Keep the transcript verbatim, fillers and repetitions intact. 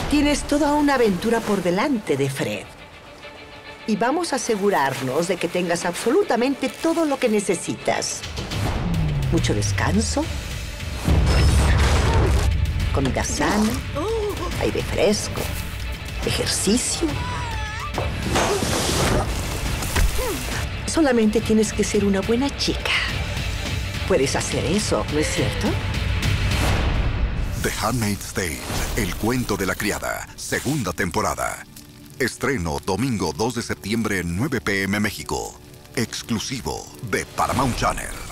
Tienes toda una aventura por delante de Fred. Y vamos a asegurarnos de que tengas absolutamente todo lo que necesitas. Mucho descanso, comida sana, aire fresco, ejercicio. Solamente tienes que ser una buena chica. Puedes hacer eso, ¿no es cierto? The Handmaid's Tale, el cuento de la criada, segunda temporada. Estreno domingo dos de septiembre, nueve p m México. Exclusivo de Paramount Channel.